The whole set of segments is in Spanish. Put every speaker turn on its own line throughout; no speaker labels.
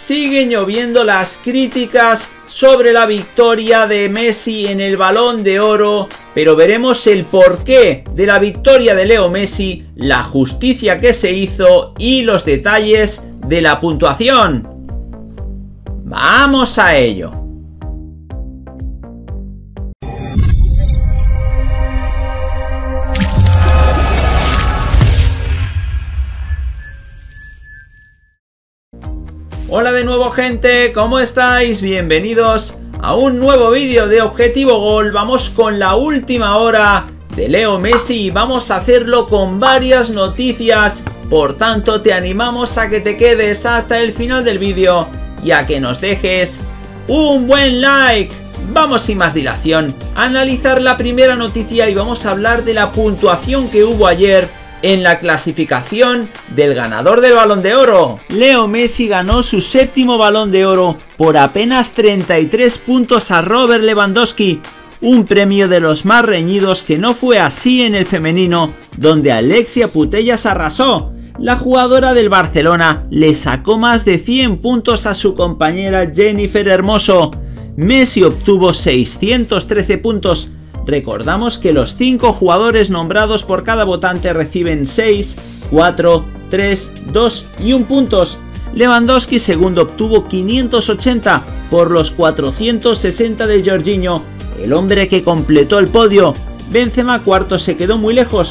siguen lloviendo las críticas sobre la victoria de Messi en el Balón de Oro, pero veremos el porqué de la victoria de Leo Messi, la justicia que se hizo y los detalles de la puntuación. ¡Vamos a ello! Hola de nuevo, gente, ¿cómo estáis? Bienvenidos a un nuevo vídeo de Objetivo Gol. Vamos con la última hora de Leo Messi y vamos a hacerlo con varias noticias. Por tanto, te animamos a que te quedes hasta el final del vídeo y a que nos dejes un buen like. Vamos sin más dilación a analizar la primera noticia y vamos a hablar de la puntuación que hubo ayer en la clasificación del ganador del Balón de Oro. Leo Messi ganó su séptimo Balón de Oro por apenas 33 puntos a Robert Lewandowski, un premio de los más reñidos, que no fue así en el femenino, donde Alexia Putellas arrasó. La jugadora del Barcelona le sacó más de 100 puntos a su compañera Jennifer Hermoso. Messi obtuvo 613 puntos. Recordamos que los 5 jugadores nombrados por cada votante reciben 6, 4, 3, 2 y 1 puntos. Lewandowski segundo obtuvo 580 por los 460 de Jorginho, el hombre que completó el podio. Benzema cuarto se quedó muy lejos,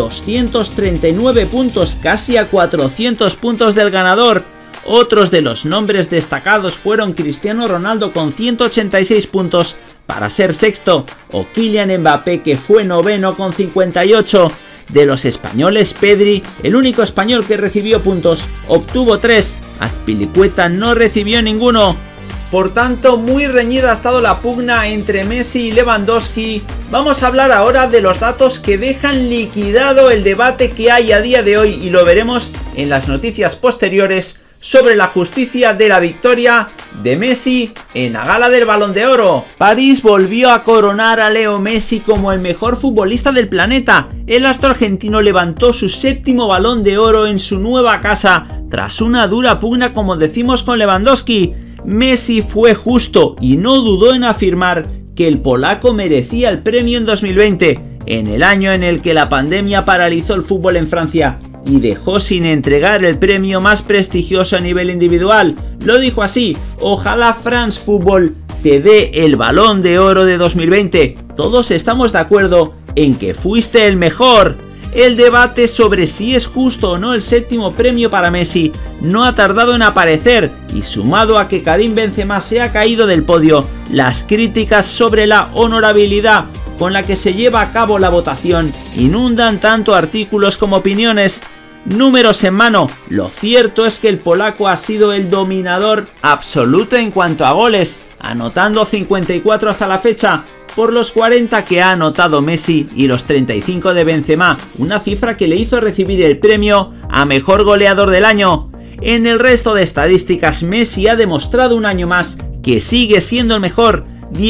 239 puntos, casi a 400 puntos del ganador. Otros de los nombres destacados fueron Cristiano Ronaldo con 186 puntos para ser sexto, o Kylian Mbappé, que fue noveno con 58. De los españoles, Pedri, el único español que recibió puntos, obtuvo 3. Azpilicueta no recibió ninguno. Por tanto, muy reñida ha estado la pugna entre Messi y Lewandowski. Vamos a hablar ahora de los datos que dejan liquidado el debate que hay a día de hoy, y lo veremos en las noticias posteriores sobre la justicia de la victoria de Messi en la gala del Balón de Oro. París volvió a coronar a Leo Messi como el mejor futbolista del planeta. El astro argentino levantó su séptimo Balón de Oro en su nueva casa, tras una dura pugna, como decimos, con Lewandowski. Messi fue justo y no dudó en afirmar que el polaco merecía el premio en 2020, en el año en el que la pandemia paralizó el fútbol en Francia y dejó sin entregar el premio más prestigioso a nivel individual. Lo dijo así: ojalá France Football te dé el Balón de Oro de 2020. Todos estamos de acuerdo en que fuiste el mejor. El debate sobre si es justo o no el séptimo premio para Messi no ha tardado en aparecer, y sumado a que Karim Benzema se ha caído del podio, las críticas sobre la honorabilidad con la que se lleva a cabo la votación inundan tanto artículos como opiniones. Números en mano, lo cierto es que el polaco ha sido el dominador absoluto en cuanto a goles, anotando 54 hasta la fecha, por los 40 que ha anotado Messi y los 35 de Benzema, una cifra que le hizo recibir el premio a mejor goleador del año. En el resto de estadísticas, Messi ha demostrado un año más que sigue siendo el mejor: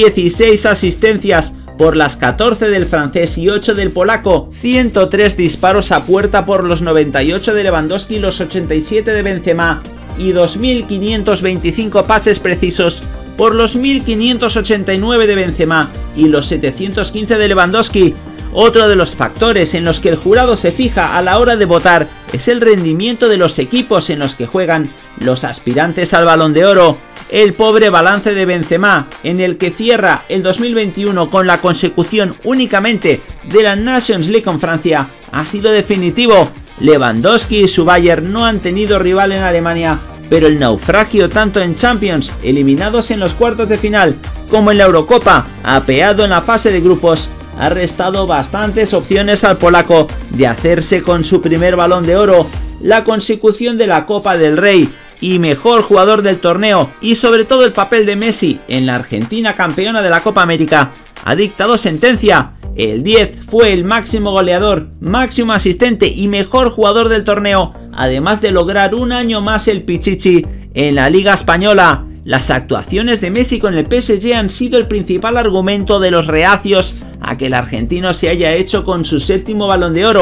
16 asistencias por las 14 del francés y 8 del polaco, 103 disparos a puerta por los 98 de Lewandowski y los 87 de Benzema, y 2.525 pases precisos por los 1.589 de Benzema y los 715 de Lewandowski. Otro de los factores en los que el jurado se fija a la hora de votar es el rendimiento de los equipos en los que juegan los aspirantes al Balón de Oro. El pobre balance de Benzema, en el que cierra el 2021 con la consecución únicamente de la Nations League con Francia, ha sido definitivo. Lewandowski y su Bayern no han tenido rival en Alemania, pero el naufragio tanto en Champions, eliminados en los cuartos de final, como en la Eurocopa, apeado en la fase de grupos, ha restado bastantes opciones al polaco de hacerse con su primer Balón de Oro. La consecución de la Copa del Rey y mejor jugador del torneo, y sobre todo el papel de Messi en la Argentina campeona de la Copa América, ha dictado sentencia. El 10 fue el máximo goleador, máximo asistente y mejor jugador del torneo, además de lograr un año más el Pichichi en la Liga Española. Las actuaciones de Messi con el PSG han sido el principal argumento de los reacios a que el argentino se haya hecho con su séptimo Balón de Oro.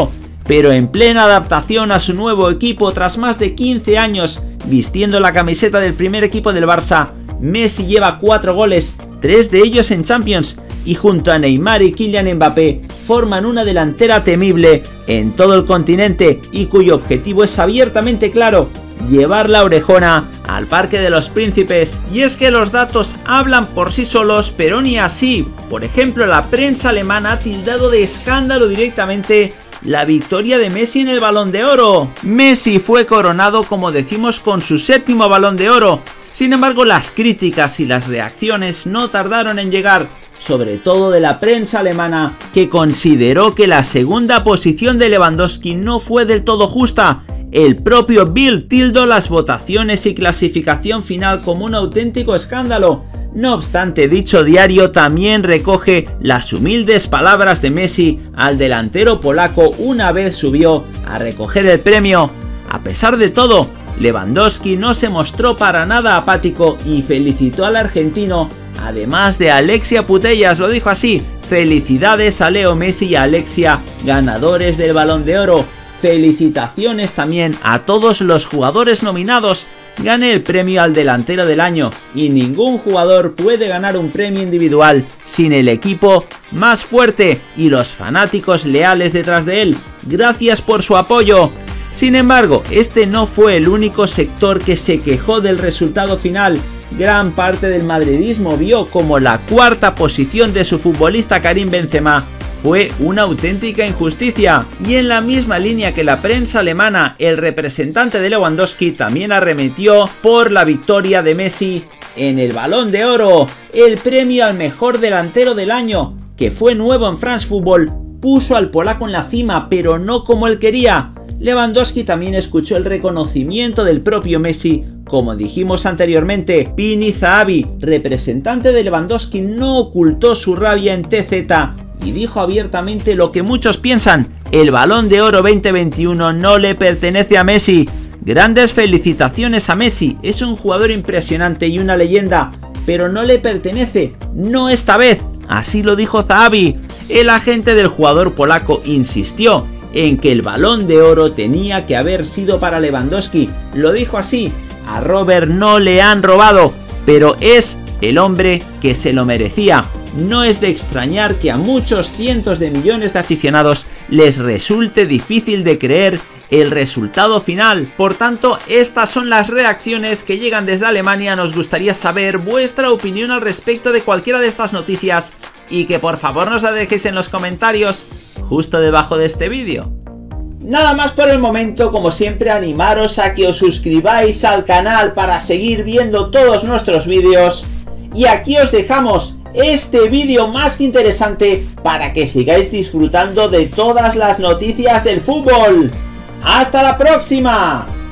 pero en plena adaptación a su nuevo equipo tras más de 15 años vistiendo la camiseta del primer equipo del Barça, Messi lleva 4 goles, 3 de ellos en Champions, y junto a Neymar y Kylian Mbappé forman una delantera temible en todo el continente y cuyo objetivo es abiertamente claro: llevar la orejona al Parque de los Príncipes. Y es que los datos hablan por sí solos, pero ni así. Por ejemplo, la prensa alemana ha tildado de escándalo directamente la victoria de Messi en el Balón de Oro. Messi fue coronado, como decimos, con su 7º Balón de Oro. Sin embargo, las críticas y las reacciones no tardaron en llegar, sobre todo de la prensa alemana, que consideró que la segunda posición de Lewandowski no fue del todo justa. El propio Bild tildó las votaciones y clasificación final como un auténtico escándalo. No obstante, dicho diario también recoge las humildes palabras de Messi al delantero polaco una vez subió a recoger el premio. A pesar de todo, Lewandowski no se mostró para nada apático y felicitó al argentino, además de Alexia Putellas. Lo dijo así: felicidades a Leo Messi y a Alexia, ganadores del Balón de Oro. Felicitaciones también a todos los jugadores nominados. Gané el premio al delantero del año y ningún jugador puede ganar un premio individual sin el equipo más fuerte y los fanáticos leales detrás de él. Gracias por su apoyo. Sin embargo, este no fue el único sector que se quejó del resultado final. Gran parte del madridismo vio como la 4ª posición de su futbolista Karim Benzema fue una auténtica injusticia. Y en la misma línea que la prensa alemana, el representante de Lewandowski también arremetió por la victoria de Messi en el Balón de Oro. El premio al mejor delantero del año, que fue nuevo en France Football, puso al polaco en la cima, pero no como él quería. Lewandowski también escuchó el reconocimiento del propio Messi. Como dijimos anteriormente, Pini Zahavi, representante de Lewandowski, no ocultó su rabia en TZ y dijo abiertamente lo que muchos piensan: el Balón de Oro 2021 no le pertenece a Messi. Grandes felicitaciones a Messi, es un jugador impresionante y una leyenda, pero no le pertenece, no esta vez. Así lo dijo Zahavi. El agente del jugador polaco insistió en que el Balón de Oro tenía que haber sido para Lewandowski. Lo dijo así: a Robert no le han robado, pero es el hombre que se lo merecía. No es de extrañar que a muchos cientos de millones de aficionados les resulte difícil de creer el resultado final. Por tanto, estas son las reacciones que llegan desde Alemania. Nos gustaría saber vuestra opinión al respecto de cualquiera de estas noticias y que por favor nos la dejéis en los comentarios justo debajo de este vídeo. Nada más por el momento. Como siempre, animaros a que os suscribáis al canal para seguir viendo todos nuestros vídeos. Y aquí os dejamos este vídeo más que interesante para que sigáis disfrutando de todas las noticias del fútbol. ¡Hasta la próxima!